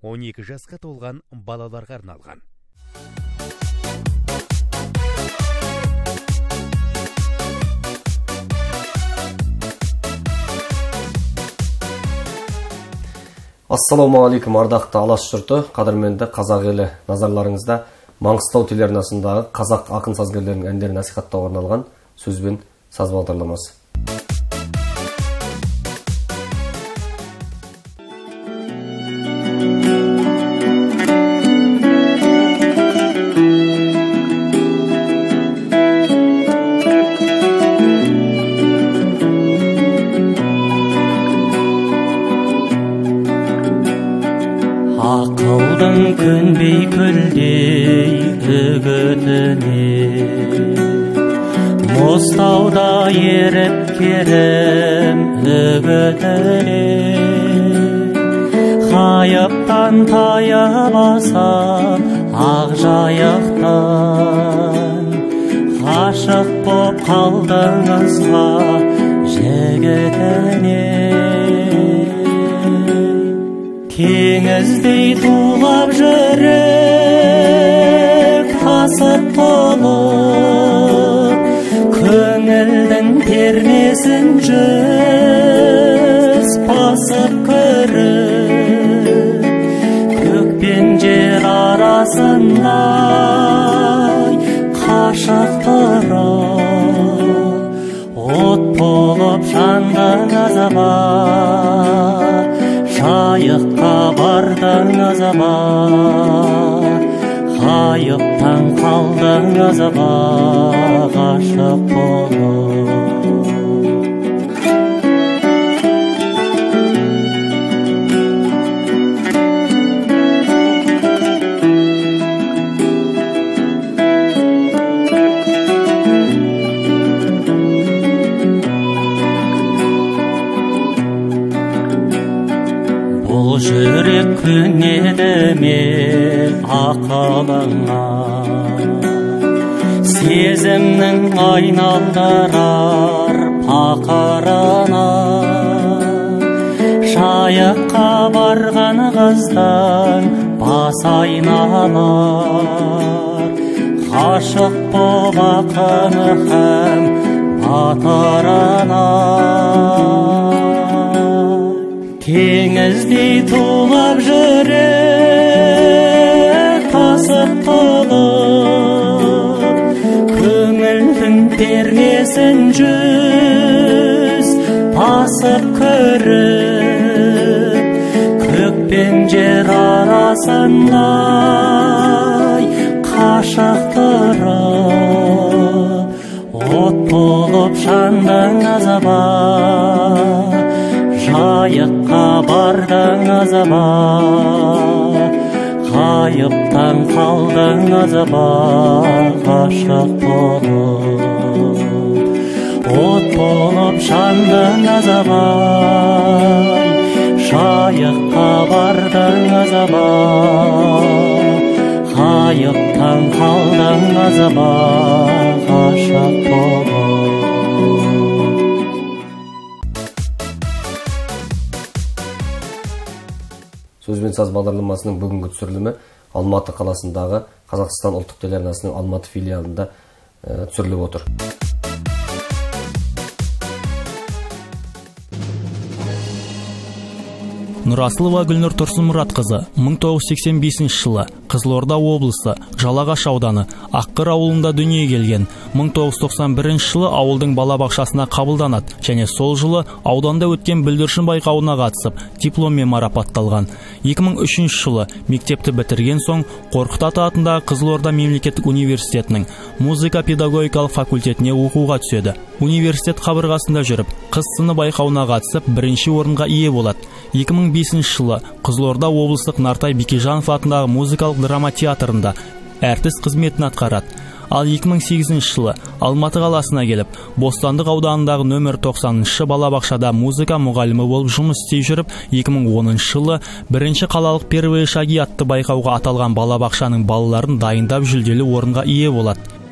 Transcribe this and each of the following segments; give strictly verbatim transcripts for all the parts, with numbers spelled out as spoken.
он екі жасқа толған балаларға арналған. Ассаламу алейкум, ардақты Алаш жұрты, қадірменді қазақ елі. Назарларыңызда Маңғыстау телеарнасындағы қазақ ақын сазгерлерінің әндерін насихаттауға арналған сөзбен саз бағдарламасы. Ақылдың көнбей күлдей үгітіне мұзтауда еріп керім үгітіне қайыптан таяп асам ақ жайықтан ғашық боп қалдыңызға жігітіне теңіздей тулап жүрек тасып толып көңілдің пернесін жүз басып көріп көк пен жер арасындай қашықтырып от болып жанған азамат жайыққа бардыңыз ба, қайықтан қалдыңыз ба, ғашық болып. Бұл жүрек көнеді ме ақылыңа, сезімнің айналдырар пақырына. Жайыққа барған қыздан бас айналар, ғашық боп ақыны һәм батырына. Теңіздей тулап жүрек тасып толып көңілдің пернесін жүз басып көріп көк пен жер арасындай қашықтырып от болып жандыңыз ба, жайыққа бардыңыз ба, қайықтан қалдыңыз ба, ғашық болып. От болып жандыңыз ба, жайыққа бардыңыз ба, қайықтан қалдыңыз ба, ғашық болып. Сөзбен саз бағдарламасының бүгінгі түсірілімі Алматы қаласындағы Қазақстан ұлттық телеарнасының Алматы филиалында түсіріліп отыр. Нұрасылова Гүлнұр Тұрсынмұратқызы мың тоғыз жүз сексен бесінші жылы Қызылорда облысы Жалағаш ауданы Аққыр ауылында дүниеге келген. мың тоғыз жүз тоқсан бірінші жылы ауылдың балабақшасына қабылданады және сол жылы ауданда өткен бүлдіршін байқауына қатысып, дипломмен марапатталған. екі мың үшінші жылы мектепті бітірген соң Қорқыт Ата атындағы Қызылорда мемлекеттік университетінің музыка-педагогикалық факультетіне оқуға түседі. Университет қабырғасында жүріп, қыз сыны байқауына қатысып, бірінші орынға ие болады. екі мың бесінші жылы Қызылорда облыстық Нартай Бекежанов атындағы музыкалық драма театрында әртіс қызметін атқарады. Ал екі мың сегізінші жылы Алматы қаласына келіп, Бостандық ауданындағы нөмір тоқсаныншы балабақшада музыка мұғалімі болып жұмыс істей жүріп, екі мың оныншы жылы бірінші қалалық первые шаги атты байқауға аталған балабақшаның балаларын дайындап жүлделі орынға ие болады.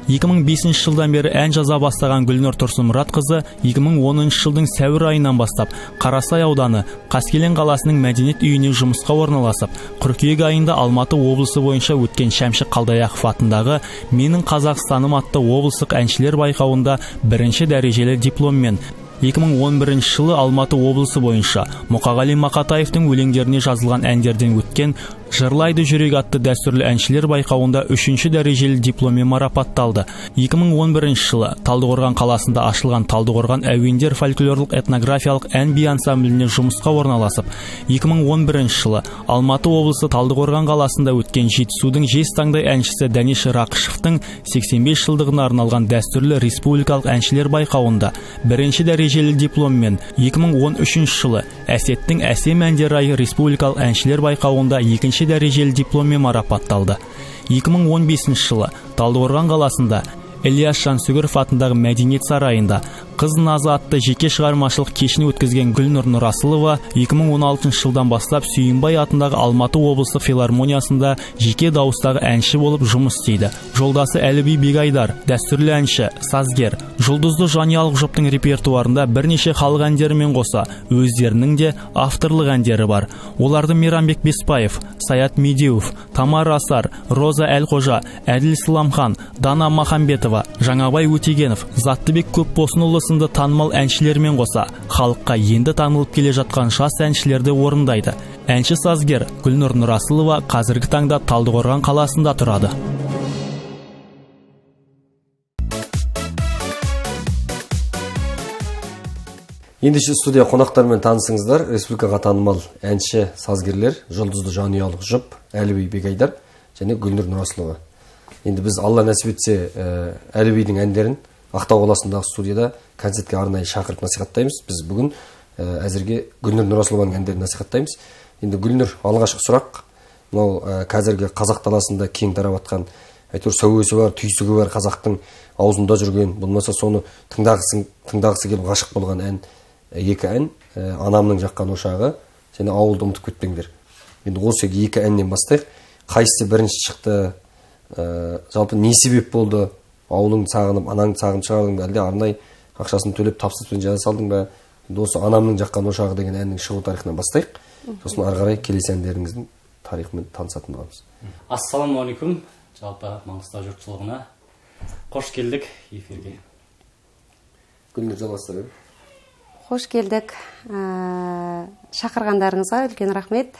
екі мың бесінші жылдан бері ән жаза бастаған Гүлнұр Тұрсынмұратқызы екі мың оныншы жылдың сәуір айынан бастап Қарасай ауданы Қаскелең қаласының мәдениет үйіне жұмысқа орналасып, қыркүйек айында Алматы облысы бойынша өткен Шәмші Қалдаяқов атындағы Менің Қазақстаным атты облыстық әншілер байқауында бірінші дәрежелі дипломмен, екі мың он бірінші жылы Алматы облысы бойынша Мұқағали Мақатаевтың өлеңдеріне жазылған әндерден өткен Жырлайды жүрек атты дәстүрлі әншілер байқауында үшінші дәрежелі дипломмен марапатталды. екі мың он бірінші жылы Талдықорған қаласында ашылған Талдықорған әуендер фольклорлық этнографиялық ән би ансамбліне жұмысқа орналасып, екі мың он бірінші жылы Алматы облысы Талдықорған қаласында өткен Жетісудың жез таңдай әншісі Дәнеш Рақышевтың сексен бес жылдығына арналған дәстүрлі республикалық әншілер байқауында бірінші дәрежелі дипломмен, екі мың он үшінші жылы Әсеттің әсем әндер айы республикалық әншілер байқауында екінші дәрежелі дипломмен марапатталды. екі мың он бесінші жылы Талдықорған қаласында Ильяс Жансүгіров атындағы Мәдениет сарайында Қыз назы атты жеке шығармашылық кешін өткізген Гүлнұр Нұрасылова екі мың он алтыншы жылдан бастап Сүйінбай атындағы Алматы облыстық филармониясында жеке дауыстағы әнші болып жұмыс істейді. Жолдасы Әліби Бегайдар дәстүрлі әнші, сазгер, жұлдызды жанұялық жұптың репертуарында бірнеше халық әндерімен қоса өздерінің де авторлық әндері бар. Оларды Мейрамбек Беспаев, Саят Медеуов, Тамара Асар, Роза Әлқожа, Әділ Сламхан, Дана Махамбетова, Жаңабай Өтегенов, Заттыбек Көпбосынұлы сынды танымал әншілермен қоса халыққа енді танылып келе жатқан жас әншілерді орындайды. Әнші сазгер Гүлнұр Нұрасылова қазіргі таңда Талдықорған қаласында тұрады. Ендеше студия қонақтармен танысыңыздар. Республикаға танымал әнші сазгерлер жұлдызды жанұялық жұп Әліби Бегайдар және Гүлнұр Нұрасылова. Енді біз Алла нәсіп етсе Әлібидің әндерін Ақтау қаласындағы студияда концертке арнайы шақырып насихаттаймыз. Біз бүгін әзірге Гүлнұр Нұрасылованың әндерін насихаттаймыз. Енді Гүлнұр, алғашқы сұрақ, мынау қазіргі қазақ даласында кең тарап жатқан, әйтеуір сәуесі бар, түйсігі бар қазақтың аузында жүрген, болмаса соны тыңдағысы тыңдағысы келіп ғашық болған ән, екі ән, Анамның жаққан ошағы және Ауылды ұмытып кетпеңдер. Енді осы екі әннен бастайық. Қайсысы бірінші шықты? Жалпы не себеп болды? Ауылыңды сағынып, анаңды сағынып шығардың ба, әлде арнайы ақшасын төлеп тапсырыспен жаза салдың ба? Осы Анамның жаққан ошағы деген әннің шығу тарихынан бастайық. Сосын ары қарай келесі әндеріңіздің тарихымен танысатын боламыз. Ассалаумағалейкум, жалпы Маңғыстау жұртшылығына қош келдік эфирге. Гүлнұр, жалғастырайық. Қош келдік. Шақырғандарыңызға үлкен рахмет.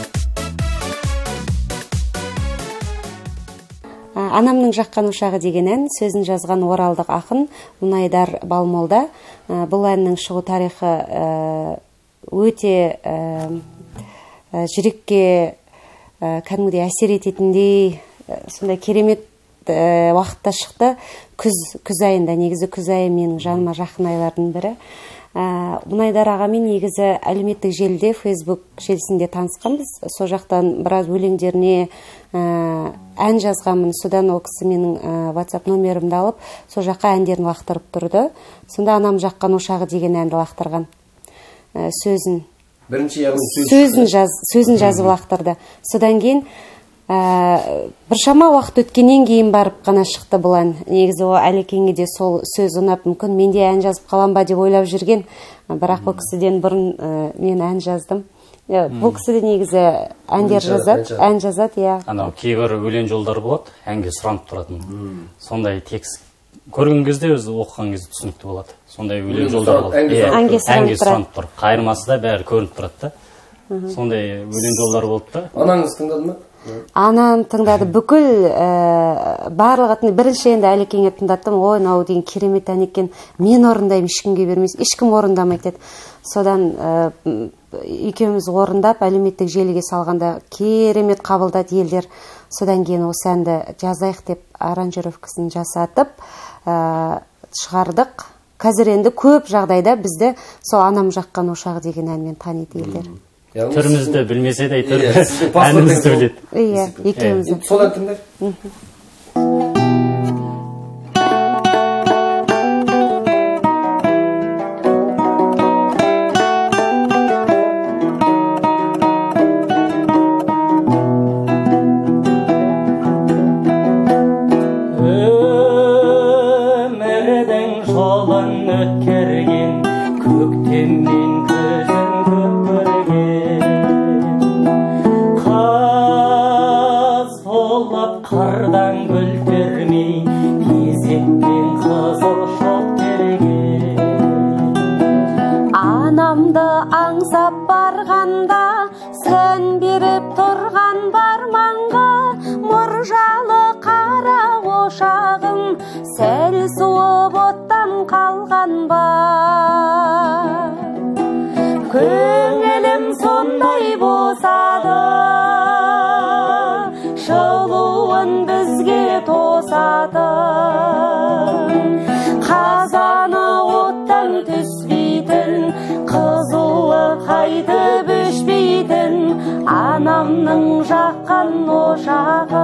Анамның жаққан ошағы деген ән сөзін жазған оралдық ақын Мұнайдар Балмолда. Бұл әннің шығу тарихы өте жүрекке кәдімгідей әсер ететіндей сондай керемет уақытта шықты. Күз күз айында, негізі күз айы менің жаныма жақын айлардың бірі. Мұнайдар ағамен негізі әлеуметтік желіде, Facebook желісінде танысқанбыз. Сол жақтан біраз өлеңдеріне ән жазғанмын. Содан ол кісі менің WhatsApp номерімді алып, сол жаққа әндерін лақтырып тұрды. Сонда Анам жаққан ошағы деген әнді лақтырған. Сөзін Бірінші яғни сөзін жаз сөзін жазып лақтырды. Содан кейін біршама уақыт өткеннен кейін барып қана шықты бұл ән. Негізі ол әлекеңе де сол сөз ұнап, мүмкін мен де ән жазып қалам ба деп ойлап жүрген. Бірақ бұл кісіден бұрын мен ән жаздым. Бұл кісі де негізі әндер жазады, ән жазады, иә. Анау кейбір өлең жолдары болады, әнге сұранып тұратын. Сондай текст көрген кезде өзі оқыған кезде түсінікті болады. Сондай өлең жолдары болады. Әнге сұранып тұр. Қайырмасы да бәрі көрініп тұрады да. Сондай өлең жолдары болды да. Анаңыз тыңдады ма? Анам тыңдады, бүкіл барлығы бірінші енді әлекеңе тыңдаттым. Ой, мынау деген керемет ән екен, мен орындаймын, ешкімге бермейсіз, ешкім орындамайды деді. Содан екеуміз орындап әлеуметтік желіге салғанда керемет қабылдады елдер. Содан кейін осы әнді жазайық деп аранжировкасын жасатып шығардық. Қазір енді көп жағдайда бізді сол Анам жаққан ошағы деген әнмен таниды елдер. Түрімізді білмесе де әйтеуір әнімізді біледі. Иә, екеумізді. Сол ән тыңдайық. Ee қардан гүл термей, кезекпен қызыл шоқ терген. Анамды аңсап барғанда, сән беріп тұрған барманға, мұржалы қара ошағым, сәл суып оттан қалған ба. Көңілім сондай босады, жылуын бізге тосады. Қазаны оттан түспейтін, қызуы қайтып өшпейтін, анамның жаққан ошағы.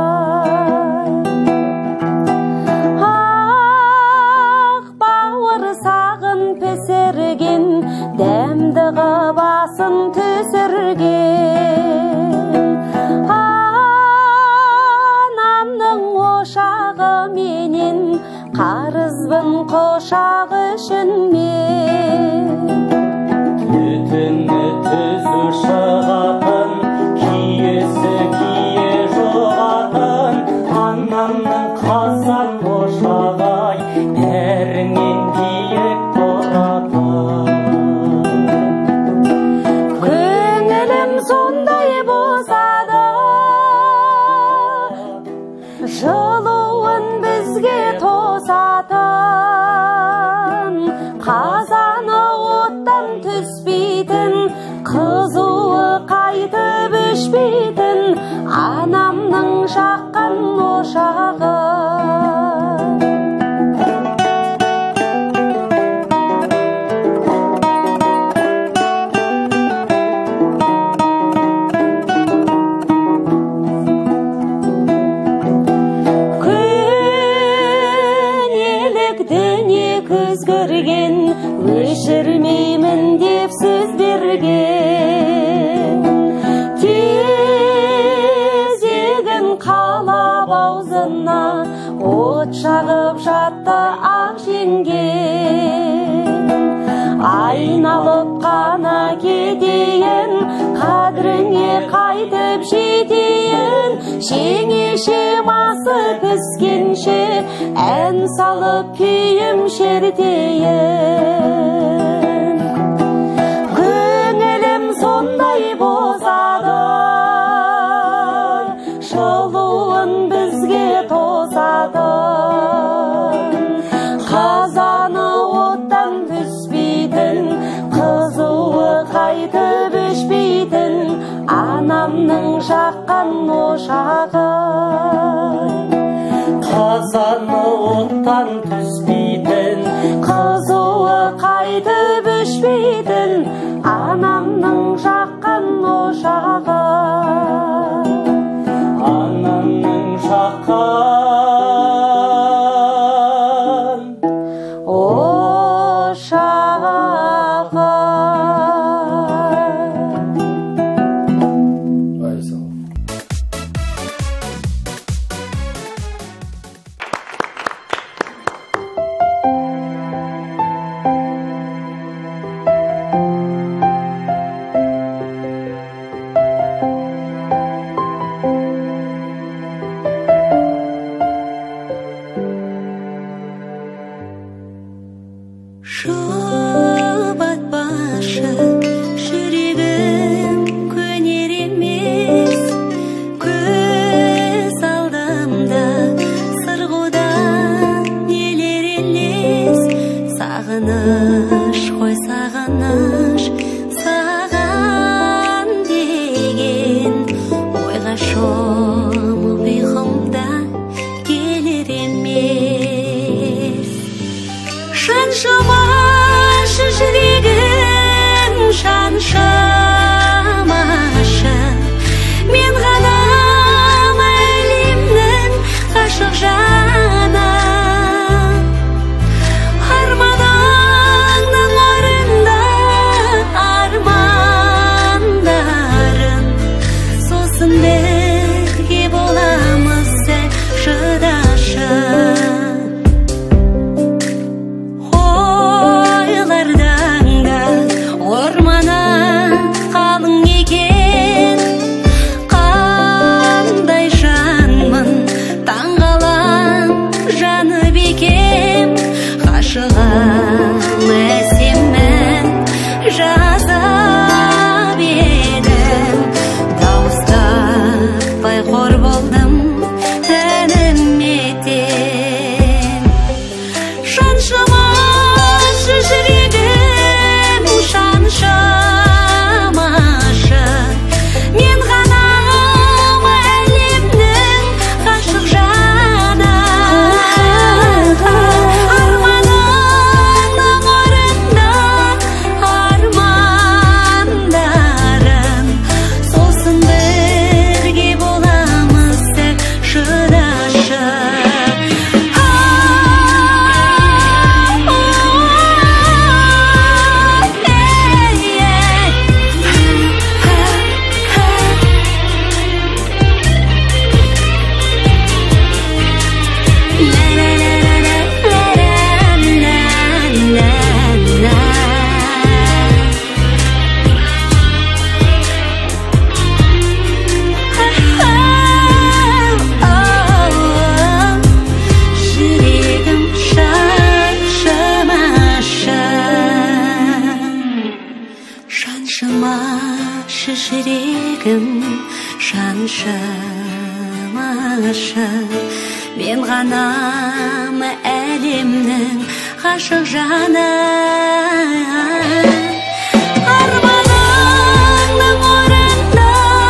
Ақ бауыр сағын пісірген, дәмді басын түсірген. Анамның ошағы менен, қарызбын қошағы үшін мен. Түтіні түзу шығатын, киесі кие жоғатын, анамның қазан ошағай, бәрінен биік тұратын. Көңілім сондай босады, жылуын бізге тосатын. Қазаны оттан түспейтін, қызуы қайтып өшпейтін, анамның жаққан ошағы. Көзгөрген, өшірмеймін деп сөз берген. Тезегін қалап аузына, от жағып жатты ақ жеңген. Айналып қана кетейін, қадіріңе қайтып жетейін. Жеңешем асы піскенше, ән салып күйім шертейін. Көңілім сондай босады, жылуын бізге тосады. Қазаны оттан түспейтін, қызуы қайтып өшпейтін, анамның жаққан ошағы. Қазаны оттан түспейтін, қызуы қайтып өшпейтін, анамның жаққан ошағы. анамның жаққан ошағы. Ай, сау. Шабат башы, жүрегім көнер емес, көз алдымда сырғудан нелер елес. Сағыныш қой сағыныш, саған деген ойға шомып ұйқымда келер емес. Шаншымашы жүрегім, шаншымашы, мен ғана әлемнің ғашық жаны. Арманыңның орында армандарым, сосын бір жүрегім жаншым ашып мен ғанам әлемнің ғашық жаны арманыңның орынды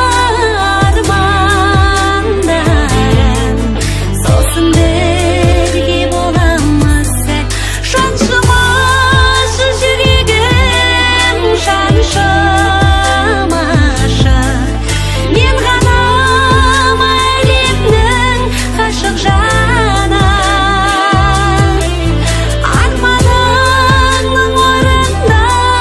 армандарым сосын бірге боламыз сәл жаншым ашып жүрегім жаншым ашып мен ғанам әлемнің ғашық жаны арманыңның орында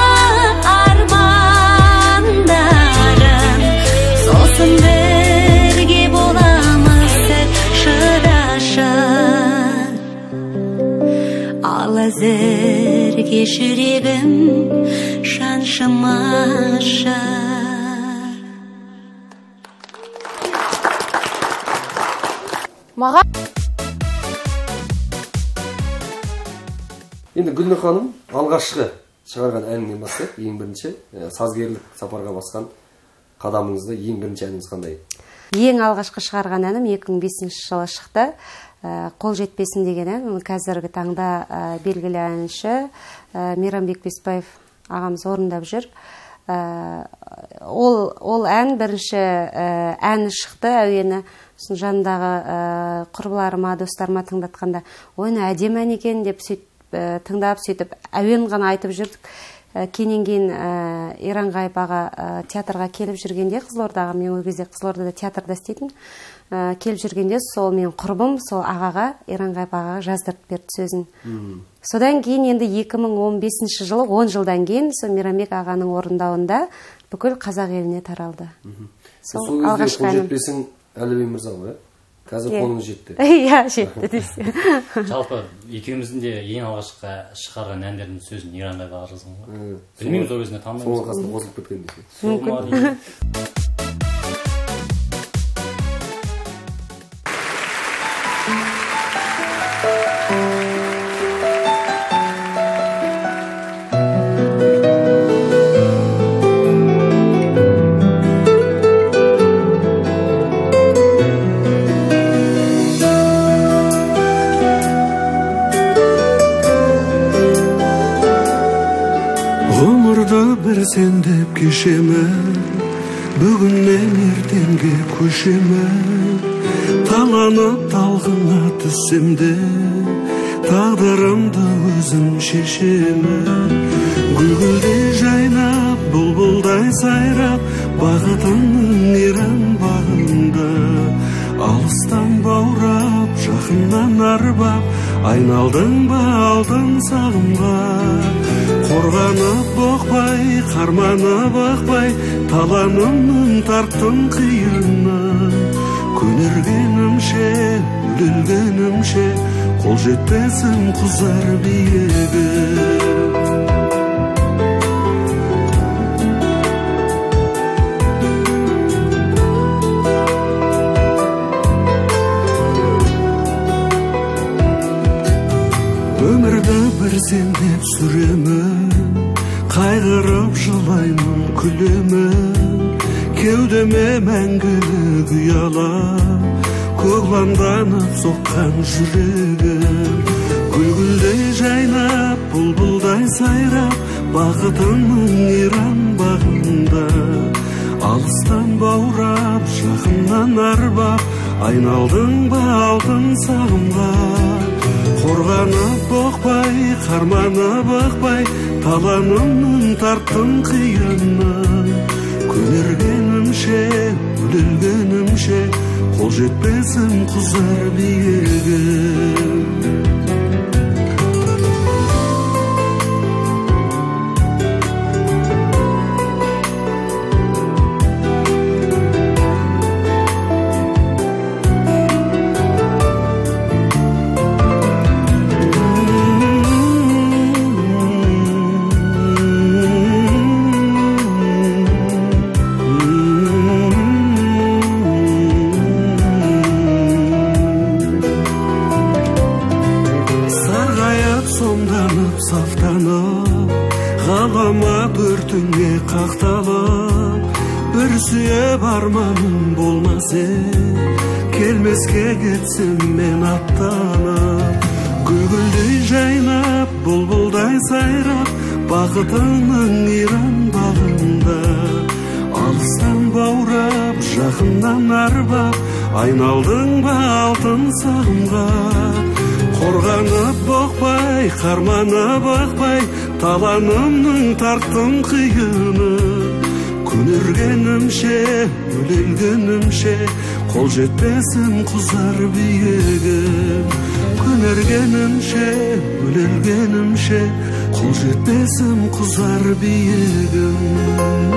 армандарым сосын бірге боламыз сәл шыдашы ал әзірге жүрегім жаншым ашып маған Енді Гүлнұр ханым алғашқы шығарған әніңнен бастайық. Ең бірінші ә, сазгерлік сапарға басқан қадамыңызда ең бірінші әніңіз қандай? ең алғашқы шығарған әнім екі мың бесінші жылы шықты. Ә, Қол жетпесін деген ән. Оны қазіргі таңда ә, белгілі әнші ә, Мейрамбек Беспаев ағамыз орындап жүр. Ә, ол ол ән бірінші ә, әні шықты, әуені сосын жанындағы ә, құрбыларыма, достарыма тыңдатқанда, ойны әдемі ән екен деп сөйтіп ә, тыңдап сөйтіп әуен ғана айтып жүрдік. Ә, Кейіннен кейін ә, Иранғайып аға ә, театрға келіп жүргенде, Қызылордаға, мен ол кезде Қызылордада театрда істейтін, ә, келіп жүргенде сол мен құрбым сол ағаға, Иранғайып ағаға жаздырып берді сөзін. Содан кейін енді екі мың он бесінші жылы, он жылдан кейін сол Мейрамбек ағаның орындауында бүкіл қазақ еліне таралды. Сол кезде алғашқы қол әнім. жетпесің Әлібек мырза ғой, ә? Қазір Иә. қолыңыз жетті. Иә, жетті десе. Жалпы екеуміздің де ең алғашқы шығарған әндердің сөзін Иранғайып аға жазған ғой. Ә, Білмейміз ол кезінде Соның танымаймыз. қасында қосылып кеткен десе. Сол ма деймін. Ғұмырды бір сен деп кешемін, бүгіннен ертеңге көшемін. Таланып талғыңа түссем де, тағдырымды өзім шешемін. Гүлгүлдей жайнап, бұлбұлдай сайрап, бақытыңның иран бағында. Алыстан баурап, жақыннан арбап, айналдың ба алтын сағымға. Қорғанып боқпай, қарманып ықпай, таланымның тарттым қиыны. Көнергенімше, өлгенімше, қол жетпесім құзар биігі. Өмірді бір сен деп сүремін, қайғырып жылаймын, күлемін. Кеудеме мәңгілік ұялап, көгланданып соққан жүрегім. Гүлгүлдей жайнап, бұлбұлдай сайрап, бақытыңның иран бағында. Алыстан баурап, жақыннан арбап, айналдың ба алтын сағымға. Қорғанып боқпай, қарманып ықпай, таланымның тарттым қиыны. Көнергенімше, өлгенімше, қол жетпесім құзар биігі. арманым болмаса, келмеске кетсем мен аттанып. Гүлгүлдөй жайнап, бұлбұлдай сайрап, бақытыңның иран бағында. Алыстан баурап, жақыннан арбап, айналдың ба алтын сағымға. Қорғанып боқпай, қарманып бақпай, таланымның тарттым қиыны. Көнергенімше, өлелгенімше, қол жетпесін құзар биігім. Көнергенімше, өлелгенімше, қол жетпесін құзар биігім.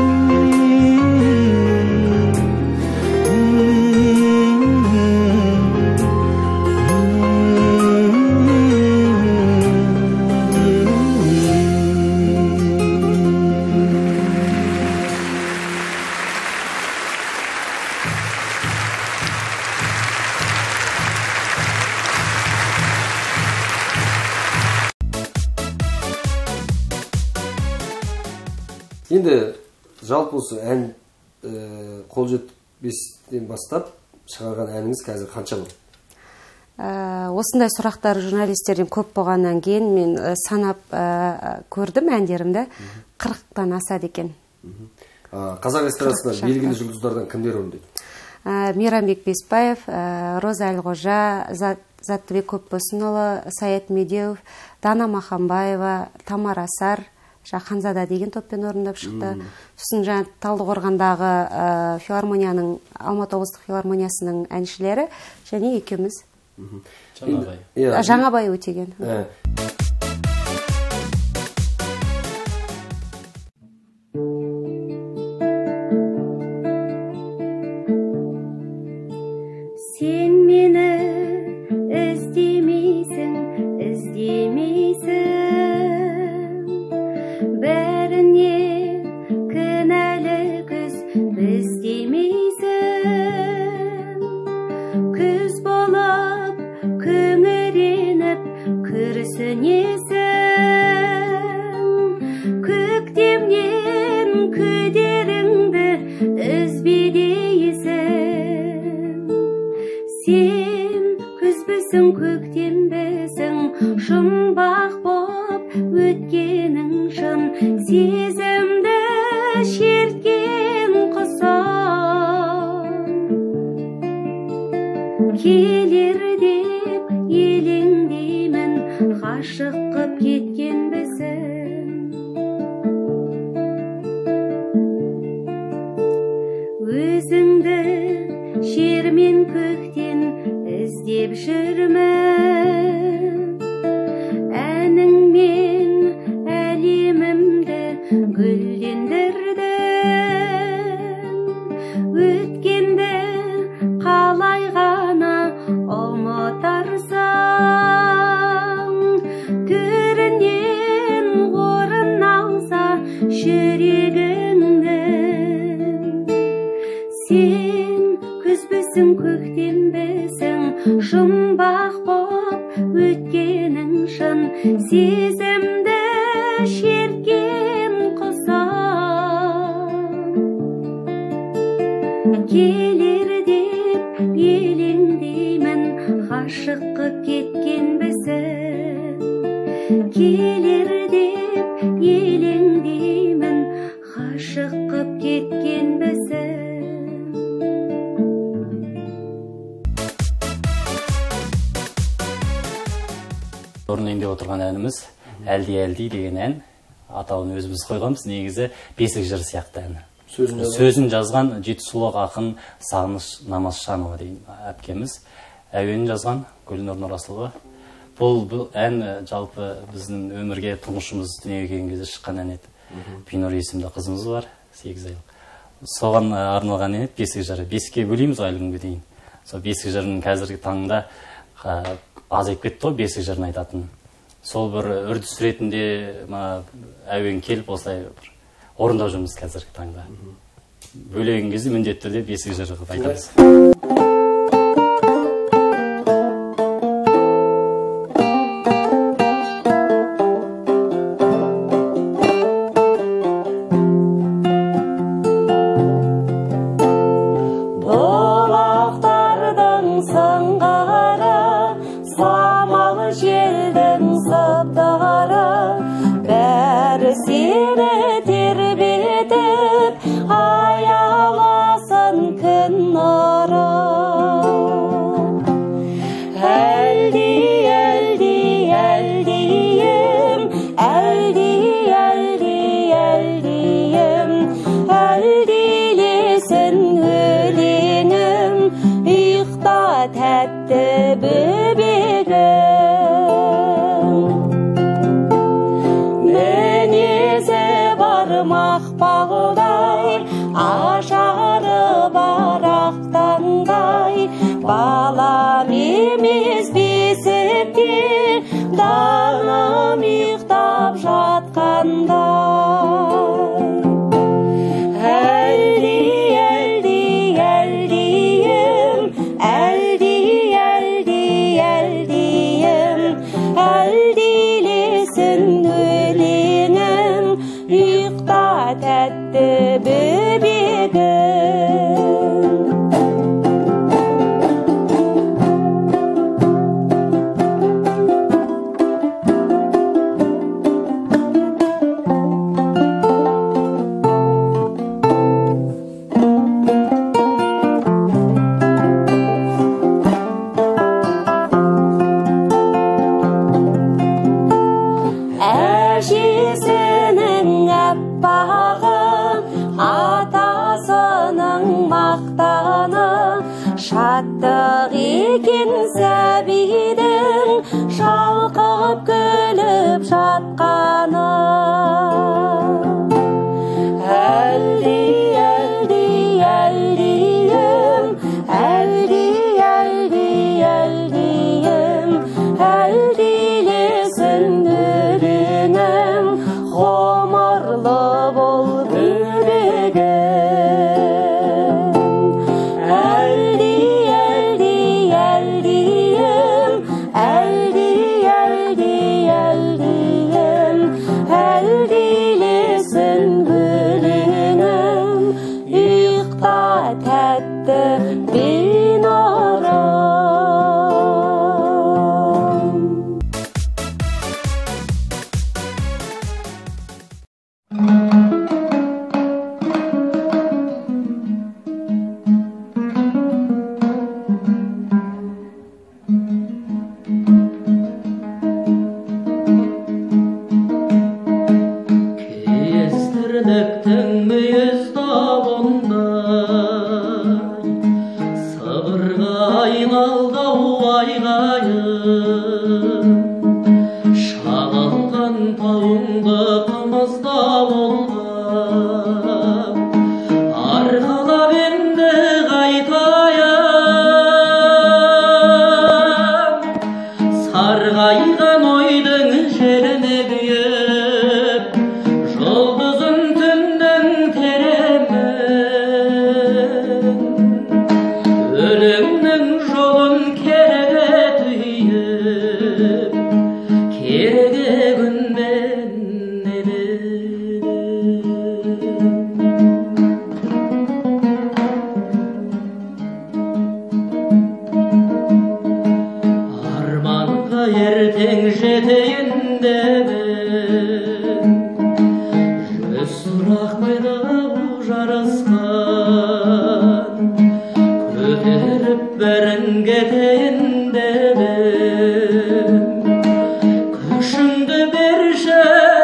Енді жалпы осы ән қол жетпестен бастап шығарған әніңіз қазір қанша болды? Осындай сұрақтар журналистерден көп болғаннан кейін мен санап көрдім әндерімді, қырықтан асады екен. Қазақ эстрадасында белгілі жұлдыздардан кімдер орындайды? Мейрамбек Беспаев, Роза Әлғожа, Заттыбек Көпбосынұлы, Саят Медеуов, Дана Махамбаева, Тамара Сар, Ханзада деген топпен орындап шықты. Сосын жаңа Талдықорғандағы филармонияның, Алматы облыстық филармониясының әншілері және екеуміз. Жаңабай. Жаңабай Өтеген. Сен мені іздемейсің, іздемейсің, бәріне кінәлі күз біздемейсің. Күз болып күңіреніп күрсінесің, көктемнен күдеріңді үзбедейсің. Сен күзбісің, көктембісің, жұмбақ боп өткенің шын, сезімді шерткен құсым. Келер деп елеңдеймін, ғашық қып кеткенбісің. Өзіңді жер мен көктен іздеп жүрмін, әніңмен әлемімді гүлдендірдің. Өткенді қалай ғана ұмытарсың, төрінен орын алса жүрегіңді. Сен күзбісің, көктембісің, жұмбақ боп өткенің шын, сезімді шерткен құсым. Келер деп елеңдеймін, ғашық қып кеткенбісің. Келер деп елеңдеймін, ғашық қып кеткенбісің. Орындайын деп отырған әніміз «Әлди-әлди» деген ән. Атауын өзіміз қойғанбыз, негізі бесік жыр сияқты ән. Сөзін жазған Жетісулық ақын Сағыныш Намазшанова деген әпкеміз. Әуенін жазған Гүлнұр Нұрасылова. Бұл ән жалпы біздің өмірге тұңғышымыз дүниеге келген кезде шыққан ән еді. Бинұр есімді қызымыз бар, сегіз айлық. Соған арналған ән еді, бесік жыры. Бесікке бөлейміз әлі күнге дейін. Сол бесік жырының қазіргі таңда азайып кетті ғой, бесік жырын айтатын. Сол бір үрдіс ретінде әуен келіп осылай орындап жүрміз қазіргі таңда. Бөлеген кезде міндетті түрде бесік жыры қылып айтамыз. тәтті бөбегім. Мінезі бар мақпалдай, ажары бар ақтаңдай, балам емес бесікте даңам ұйықтап жатқандай. Әлди, әлди, әлдиім, әлди, әлди, әлдиім, әлдилесін өлеңім, ұйықта тәтті бөбегім. Әжесінің әппағы, атасының мақтаны, шаттық екен сәбидің шалқып күліп жатқаны. Әлди, әлди, әлдиім, әлди, әлди, әлдиім, әлдилесін өлеңім, ғұмырлы бол бөбегім. Әлди, әлди, әлдиім, әлди, әлди, әлдиім, әлдилесін өлеңім, ұйықта тәтті бинарым. Кездірдіктің мүйіз дауындай, сыбырға айналды-ау айғайым. Шағылған тауыңды қымызда болған, арқалап енді қайтайын. Сарғайған ойдың жеріне күйіп, жұлдызын түннің теремен, өлеңнің жолын кереге түйіп, кереге күнмен еледім. Арманға ертең жетейін дедім, жүз сұрақ қойды-ау жарасқан, көтеріп бәрін кетейін дедім. Күшіңді берші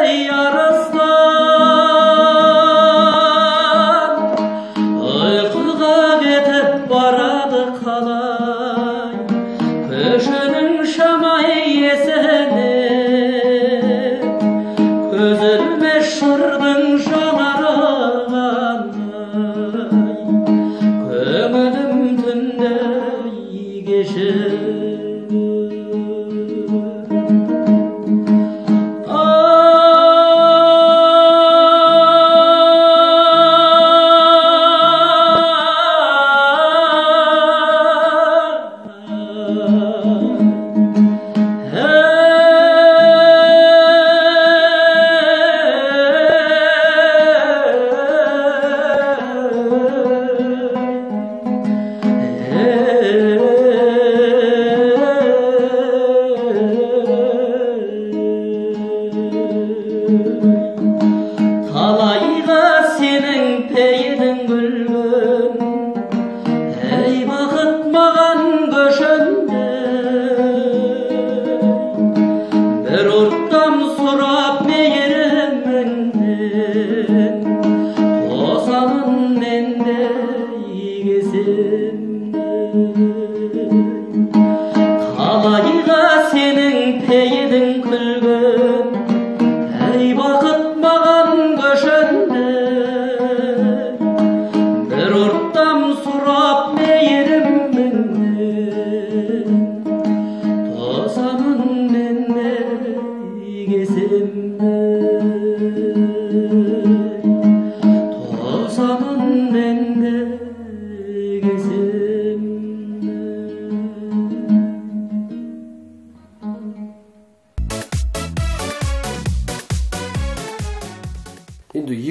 арыстан, ұйқыға кетіп барады қалай, көшінің шамай есіне, көзілмес шырдың жанарығандай, көңілім түнде кешір.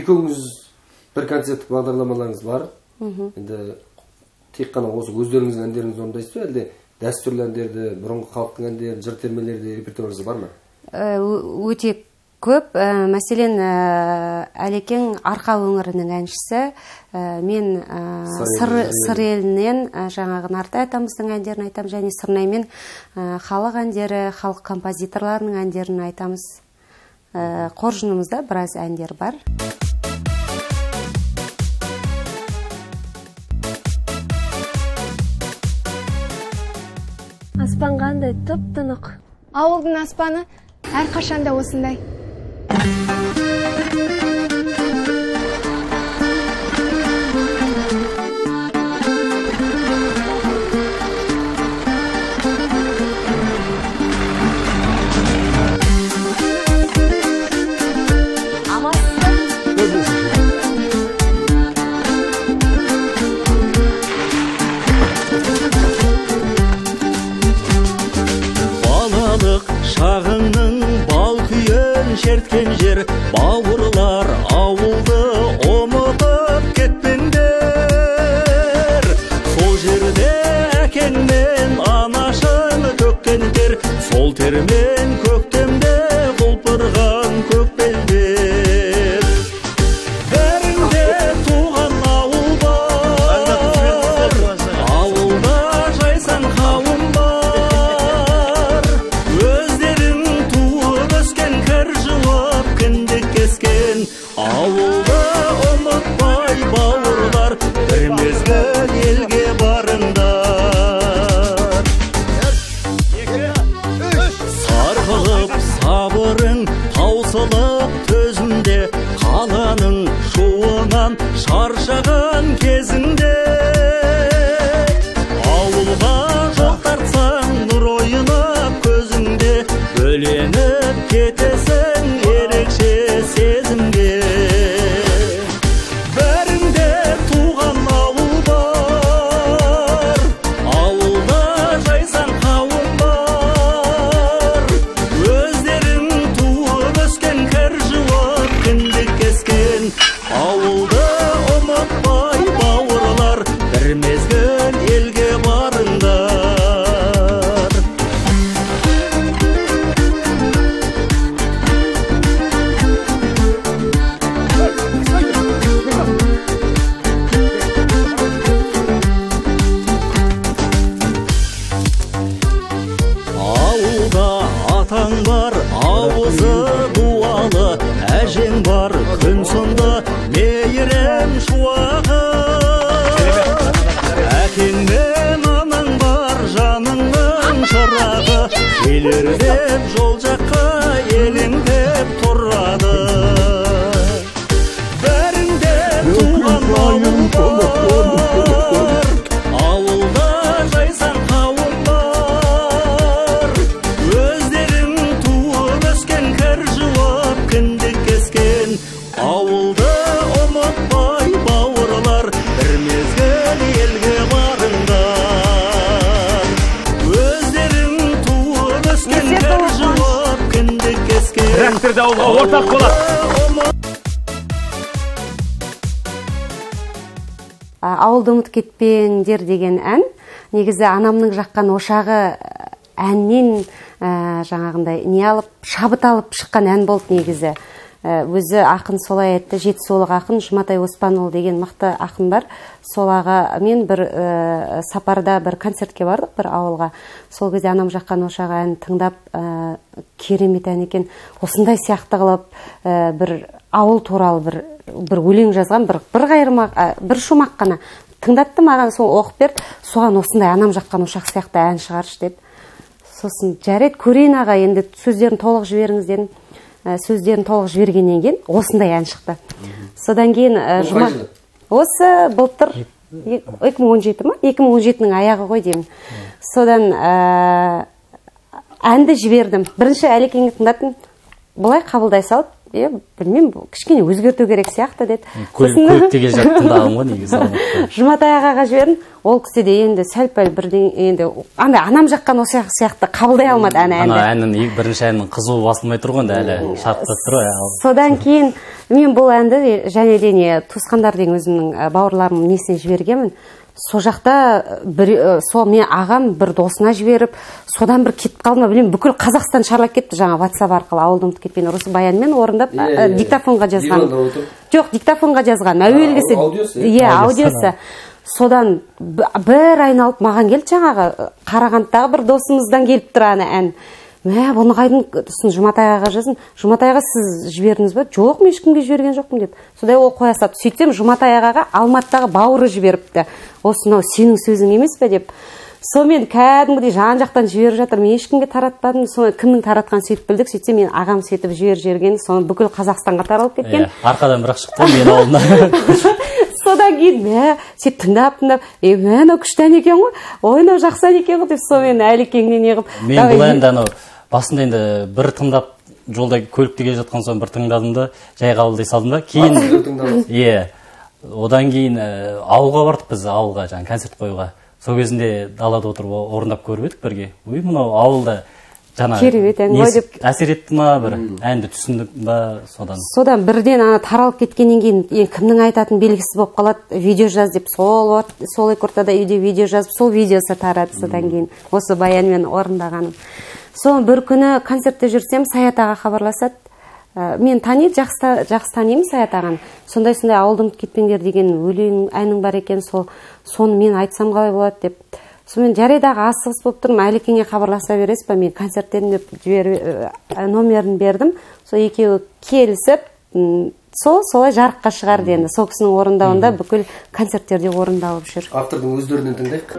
екеуіңіз бір концерттік бағдарламаларыңыз бар. Енді тек қана осы өздеріңіздің әндеріңізді орындайсыз ба, әлде дәстүрлі әндерді, бұрынғы халықтың әндерін, жыр термелерді репертуарыңыз бар ма? Өте көп. Мәселен, Әлекең Арқа өңірінің әншісі, мен сыр елінен жаңағы Нартай атамыздың әндерін айтам, және Сырнаймен халық әндері, халық композиторларының әндерін айтамыз. Қоржынымызда біраз әндер бар. Аспан қандай тұп-тұнық. Ауылдың аспаны әрқашанда осындай. Шағыңның бал күйін шерткен жер, бауырлар ауылды ұмытып кетпеңдер. Сол жерде әкеңмен анашың төккен тер, сол термен көктемде құлпырған көк белдер. Бәріңде туған ауыл бар, ауылда жайсан қауым бар. Ауылды ұмытпай бауырлар, бір мезгіл елге барыңдар. Сарқылып сабырың таусылып төзімде, қаланың шуынан шаршаған кезіңде. Ауылға жақтартсаң нұр ойнап көзіңде, бөленіп кетесің ерекше сезімге. Бәріңде туған ауыл бар, ауылда жайсан қауым бар. Өздерің туып өскен, кір жуып кіндік кескен. Ауылды ұмытпай бауырлар, бір мезгіл елге барыңдар. Атаң бар, ауызы дуалы, әжең бар, күн сонда мейірім шуағы. Әкең мен анаң бар, жаныңның шырағы, келер деп жол жаққа елеңдеп тұрады. Бәріңде туған ауыл бар, ауылда жайсан қауым бар. Өздерің туып өскен, кір жуып кіндік кескен. Ауылды ұмытпай бауырлар, бір мезгіл елге барыңдар. Өздерің туып өскен, кір жуып кіндік кескен. Тракторда ауылға ортақ болады. Ауылды ұмыт кетпеңдер деген ән, негізі анамның жаққан ошағы әннен жаңағындай не алып, шабыт алып шыққан ән болды негізі. Өзі ақын солай айтты, жетісулық ақын Жұматай Оспанұлы деген мықты ақын бар. Сол аға мен бір сапарда бір концертке бардық бір ауылға. Сол кезде анам жаққан ошағы ән тыңдап, керемет ән екен. Осындай сияқты қылып бір ауыл туралы бір бір өлең жазған, бір бір қайырмақ, бір шумақ қана тыңдатты маған, сол оқып берді. Соған осындай анам жаққан ошақ сияқты ән шығаршы деп. Сосын жарайды көрейін аға, енді сөздерін толық жіберіңіз дедім. Сөздерін толық жібергеннен кейін осындай ән шықты. Содан кейін жұма осы былтыр екі мың он жеті ма? екі мың он жетінің аяғы ғой деймін. Содан әнді жібердім. Бірінші Әлекеңді тыңдаттым. Бұлай қабылдай салып, е білмеймін кішкене өзгерту керек сияқты деді. Көлікте келе жаттыңдағым ғой негізі. Жұматай ағаға жібердім, ол кісі де енді сәл-пәл бірден енді андай анам жаққан осы сияқты қабылдай алмады әні әнді. Ана әннің бірінші әннің қызуы басылмай тұр ғой, әлі шарықтап тұр ғой. Содан кейін мен бұл әнді және де не туысқандар деген өзімнің бауырларымның несіне жібергенмін. Со жақта бір сол мен ағам бір досына жіберіп, содан бір кетіп қалды ма білмеймін, бүкіл Қазақстан шарлап кетті жаңа WhatsApp арқылы ауылды ұмытып кетпен ұрысы баянмен орындап диктофонға жазған. Жоқ, диктофонға жазған. Әуелгісі иә, аудиосы. Содан бір айналып маған келді жаңағы Қарағандыдағы бір досымыздан келіп тұр ана ән. Мә, бұны қайдың сосын Жұматай ағаға жаздым. Жұматай аға сіз жібердіңіз бе? Жоқ, мен ешкімге жіберген жоқпын деп. Содай ол қоя салды. Сөйтсем Жұматай ағаға Алматыдағы бауыры жіберіпті. Осынау сенің сөзің емес пе деп. Сонымен кәдімгідей жан жақтан жіберіп жатыр. Мен ешкімге таратпадым. Соны кімнің таратқанын сөйтіп білдік. Сөйтсем мен ағам сөйтіп жіберіп жіберген, соны бүкіл Қазақстанға таралып кеткен. Арқадан бірақ шықты мен ауылына. Содан кейін мә сөйтіп тыңдап тыңдап, е мынау күшті ән екен ғой, ойнау жақсы ән екен ғой деп сонымен Әлекеңнен неғып. Мен бұл әнді анау басында енді бір тыңдап жолда көлікте келе жатқан соң бір тыңдадым да жай қабылдай салдым да кейін иә одан кейін ауылға бардық біз ауылға жаңа концерт қоюға. Сол кезінде далада отырып орындап көріп едік бірге. Ой мынау ауылда жаңа керемет ән ғой деп әсер етті ма бір әнді түсіндік ба содан. Содан бірден ана таралып кеткеннен кейін кімнің айтатын белгісіз болып қалады, видео жаз деп сол сол ортада үйде видео жазып сол видеосы тарады содан кейін осы баянмен орындағаным. Соны бір күні концертте жүрсем Саят аға хабарласады. Мен таниды, жақсы жақсы танимын Саят ағаны. Сондай-сондай ауылды ұмытып кетпеңдер деген өлең әнің бар екен, сол соны мен айтсам қалай болады деп. Сонымен жарайдағы асығыс болып тұрмын, Әлекеңе хабарласа бересіз ба, мен концерттерін деп номерін бердім. Сол екеуі келісіп, сол солай жарыққа шығарды енді. Сол кісінің орындауында бүкіл концерттерде орындалып жүр. Автордың өздерінен тыңдайық.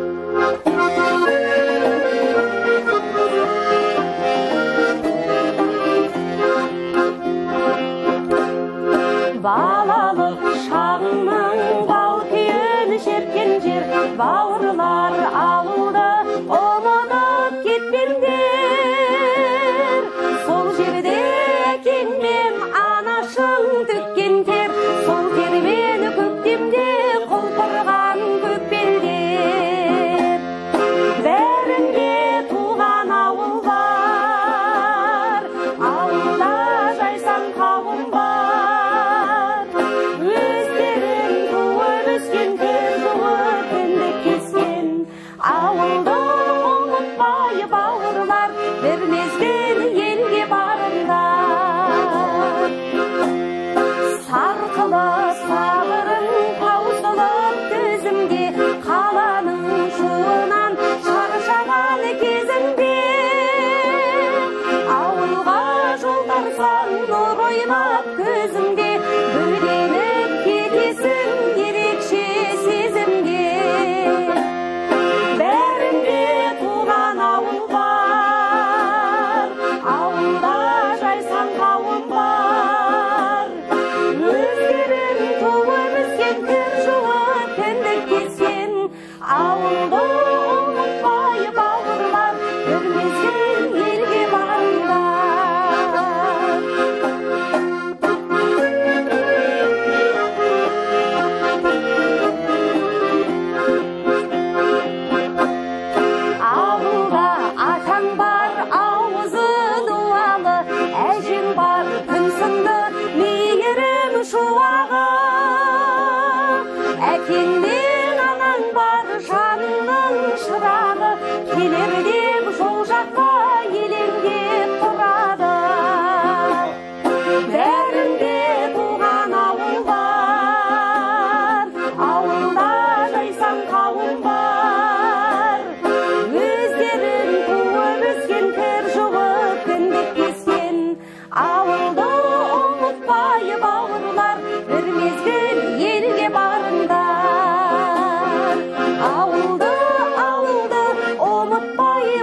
Балалық шағыңның бал күйін шерткен жер, бауырлар ауылды ұмытып кетпеңдер. Сол жерде әкең мен анашың төккен тер, сол термен көктемде құлпырған көкбелдер. Бәрінде туған ауыл бар, ауылда жайсаң қауым бар. Ауылды ұмытпай бауырлар, бір мезгіл елге барыңдар. Сарқылы сабырың таусылып төзімде, қаланың шуынан шаршаған кезіңде. Ауылға жол тарсаң нұр ойнап көзіңде, бөленіп кетесің ерекше сезімге. Ауылды ұмытпай бауырлар, бір мезгіл елге барыңдар. Ауылда атаң бар, ауызы дуалы, әжең бар, күн сынды мейірім шуағы. Әкең мен анаң бар, жанның шырағы, келер деп жол жаққа елеңдеп тұрады. Бәрінде туған ауыл бар, ауылда жайсаң қауым бар. Өздерін туып өскен, кір жуып кіндік кескен, ауылды ұмытпай бауырлар, бір мезгіл елге барыңдар. Ауылды, ауылды ұмытпай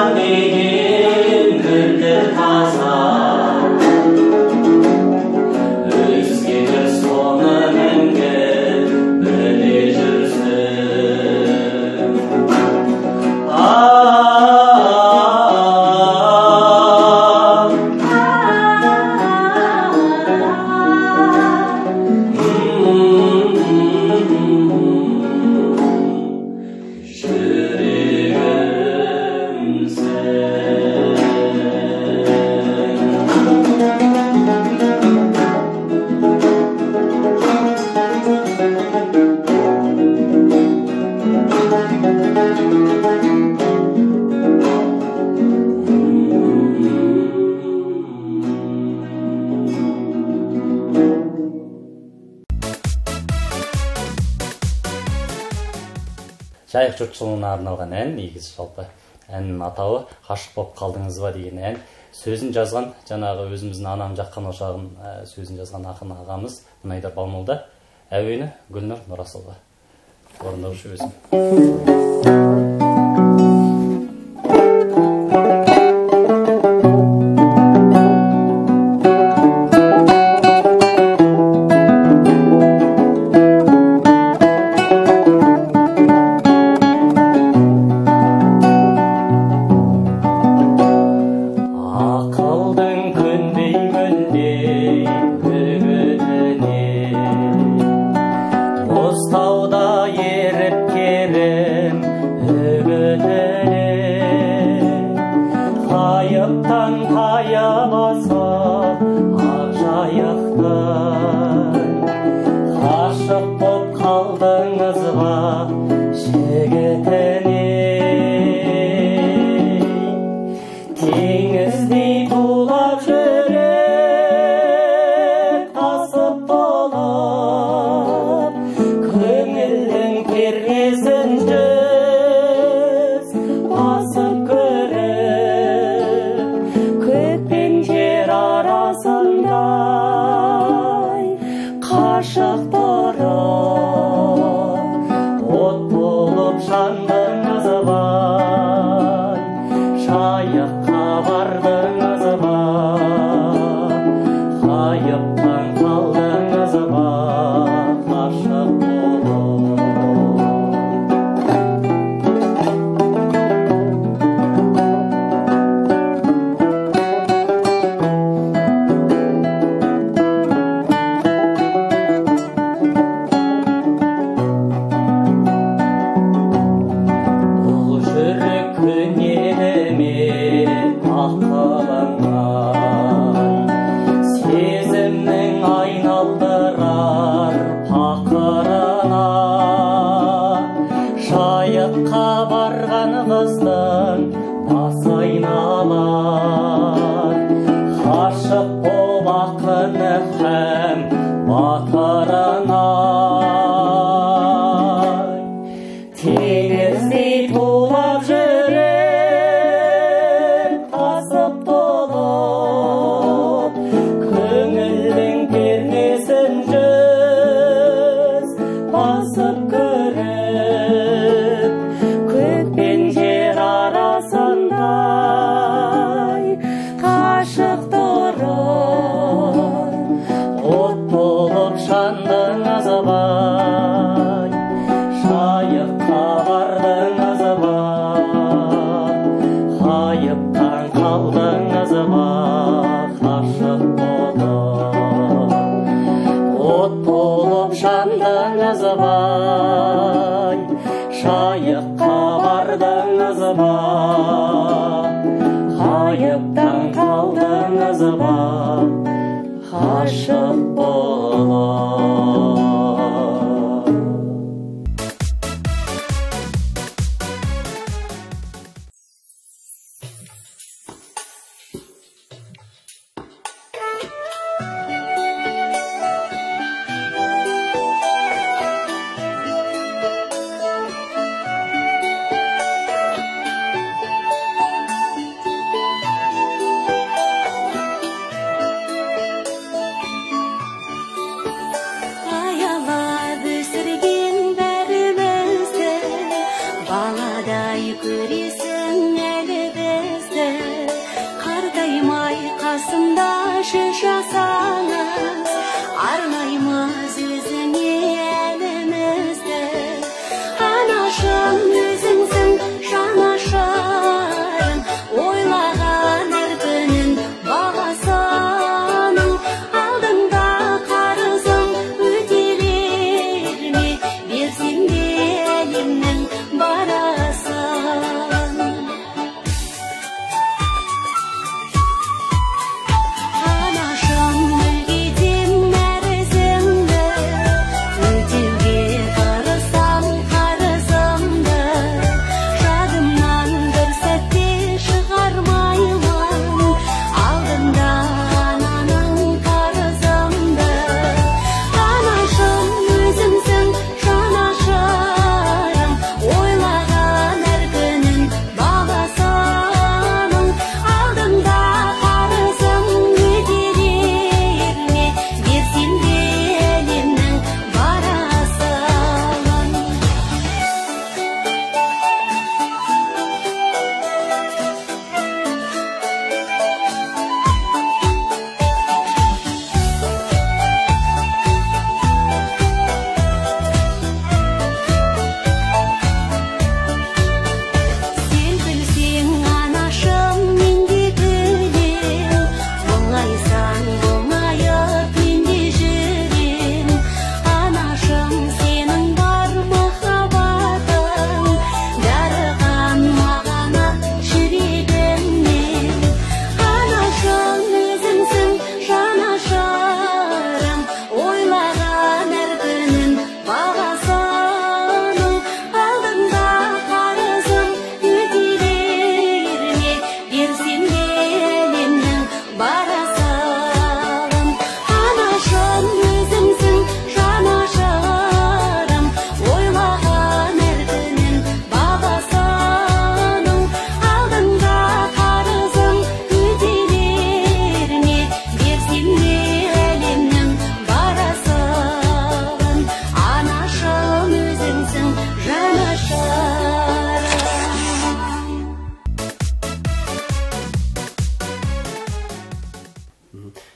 деген мөлдір таза, өзгелер соны мәңгі біле жүрсін. Жайық жұртшылығына арналған ән, негізі жалпы әннің атауы «Ғашық боп қалдыңыз ба» деген ән. Сөзін жазған, жаңағы өзіміздің анам жаққан ошағын сөзін жазған ақын ағамыз Мұнайдар Балмолда. Әуені Гүлнұр Нұрасылова. Орындаушы өзім.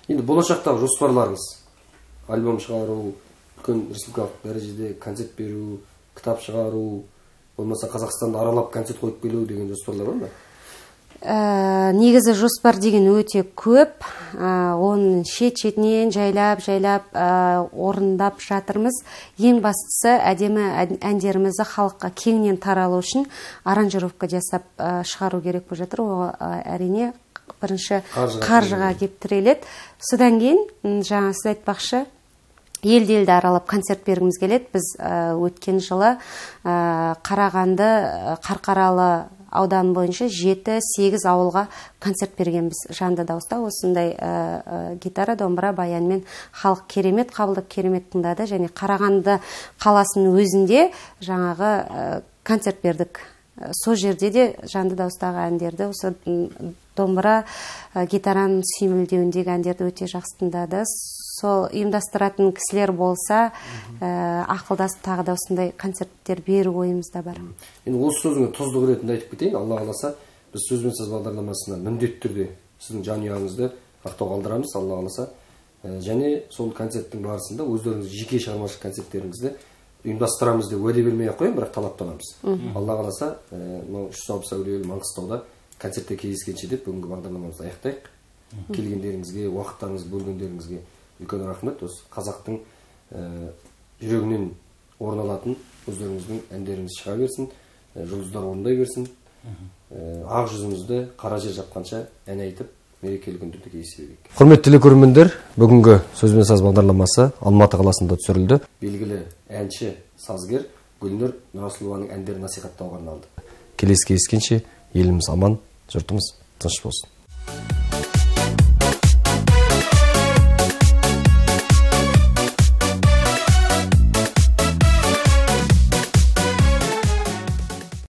Енді болашақтағы жоспарларыңыз, альбом шығару, үлкен республикалық дәрежеде концерт беру, кітап шығару, болмаса Қазақстанды аралап концерт қойып келу деген жоспарлар бар ма? Ә, негізі жоспар деген өте көп. Ә, оның шет-шетінен жайлап-жайлап ә, орындап жатырмыз. Ең бастысы әдемі әндерімізді халыққа кеңінен таралу үшін аранжировка жасап ә, шығару керек болып жатыр. Ол ә, әрине бірінші қаржыға кеп тіреледі. Содан кейін жаңа сіз айтпақшы, елді-елді аралап концерт бергіміз келеді. Біз ә, өткен жылы ә, Қарағанды, Қарқаралы аудан бойынша жеті сегіз ауылға концерт бергенбіз жанды дауыста. Осындай ә, ә, гитара, домбыра, баянмен халық керемет қабылдап, керемет тыңдады. Және Қарағанды қаласының өзінде жаңағы ә, концерт бердік. Сол жерде де жанды дауыстағы әндерді, осы домбыра, ә, гитараның сүйемелдеуіндегі әндерді өте жақсы тыңдады. Сол ұйымдастыратын кісілер болса, ә, ақылдасып тағы да осындай концерттер беру ойымызда бар. Енді осы сөзіңе тұздық ретінде айтып кетейін. Алла қаласа, біз сөз бен сөз бағдарламасына міндетті түрде сіздің жанұяңызды ақтауға қалдырамыз, Алла қаласа. Ә, және сол концерттің барысында өздеріңіз жеке шығармашылық концерттеріңізді ұйымдастырамыз деп уәде бермей-ақ қояйын, бірақ талаптанамыз. Алла қаласа, мынау үш жүз алпыс әулиелі Маңғыстауда концертте кездескенше деп бүгінгі бағдарламамызды аяқтайық. Келгендеріңізге, уақыттарыңызды бөлгендеріңізге үлкен рахмет. Осы қазақтың ә, жүрегінен орын алатын өздеріңіздің әндеріңіз шыға берсін, ә, жұлдыздар орындай берсін. Ә, ақ жүзімізді қара жер жапқанша ән айтып, мерекелі күндерде кездесе берейік. Құрметті телекөрермендер, бүгінгі сөз бен саз бағдарламасы Алматы қаласында түсірілді. Белгілі әнші, сазгер Гүлнұр Нұрасылованың әндерін насихаттауға арналды. Келесі кездескенше еліміз аман, жұртымыз тыныш болсын.